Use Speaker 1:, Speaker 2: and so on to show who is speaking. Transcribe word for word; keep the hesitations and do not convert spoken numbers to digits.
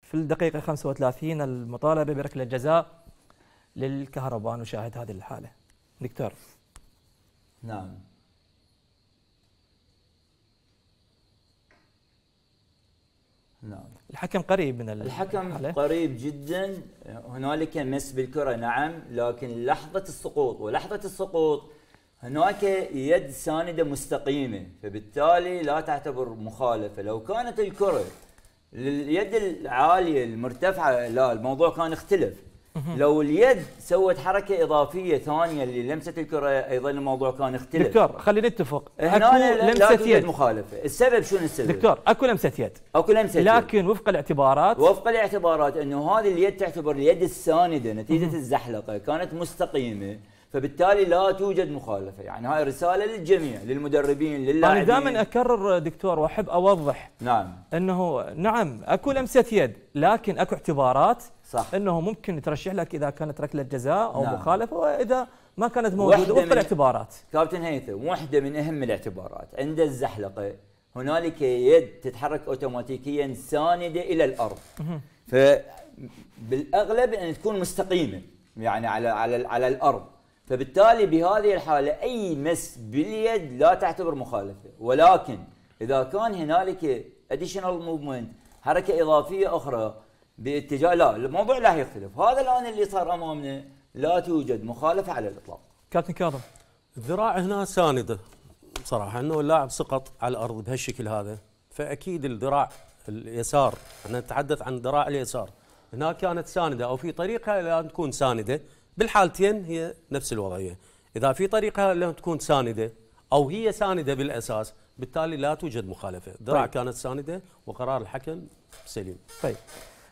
Speaker 1: في الدقيقة خمسة وثلاثين المطالبة بركلة جزاء للكهرباء. نشاهد هذه الحالة دكتور.
Speaker 2: نعم. نعم.
Speaker 1: الحكم قريب من
Speaker 2: الحكم
Speaker 1: الحالة.
Speaker 2: قريب جدا. هنالك مس بالكرة نعم، لكن لحظة السقوط ولحظة السقوط هناك يد ساندة مستقيمة، فبالتالي لا تعتبر مخالفة. لو كانت الكرة لليد العالية المرتفعة لا، الموضوع كان اختلف. لو اليد سوت حركة إضافية ثانية للمسة الكرة أيضا الموضوع كان اختلف.
Speaker 1: دكتور خلينا نتفق،
Speaker 2: هنا لا توجد مخالفة. السبب شنو السبب؟
Speaker 1: دكتور اكو لمسة يد.
Speaker 2: اكو لمسة يد.
Speaker 1: لكن وفق الاعتبارات
Speaker 2: وفق الاعتبارات انه هذه اليد تعتبر اليد الساندة نتيجة الزحلقة كانت مستقيمة، فبالتالي لا توجد مخالفة. يعني هاي رسالة للجميع، للمدربين، للاعبين.
Speaker 1: أنا دائما أكرر دكتور وأحب أوضح
Speaker 2: نعم
Speaker 1: أنه نعم أكو لمسة يد، لكن أكو اعتبارات
Speaker 2: صح.
Speaker 1: أنه ممكن ترشح لك إذا كانت ركلة جزاء أو
Speaker 2: نعم.
Speaker 1: مخالفة، وإذا ما كانت موجودة وفق الاعتبارات.
Speaker 2: كابتن هيثم، واحدة من أهم الاعتبارات عند الزحلقة هنالك يد تتحرك أوتوماتيكيا ساندة إلى الأرض، فبالأغلب أن تكون مستقيمة يعني على على على الأرض، فبالتالي بهذه الحالة أي مس باليد لا تعتبر مخالفة. ولكن إذا كان هنالك additional movement حركة إضافية أخرى باتجاه، لا الموضوع لا يختلف. هذا الآن اللي صار أمامنا، لا توجد مخالفة على الإطلاق.
Speaker 1: كابتن كاظم،
Speaker 3: الذراع هنا ساندة بصراحة، أنه اللاعب سقط على الأرض بهالشكل هذا، فأكيد الذراع اليسار، أنا نتحدث عن الذراع اليسار، هنا كانت ساندة أو في طريقة لأن تكون ساندة. بالحالتين هي نفس الوضعية. إذا في طريقة لأن تكون ساندة أو هي ساندة بالأساس، بالتالي لا توجد مخالفة. الذراع طيب. كانت ساندة وقرار الحكم سليم.
Speaker 1: طيب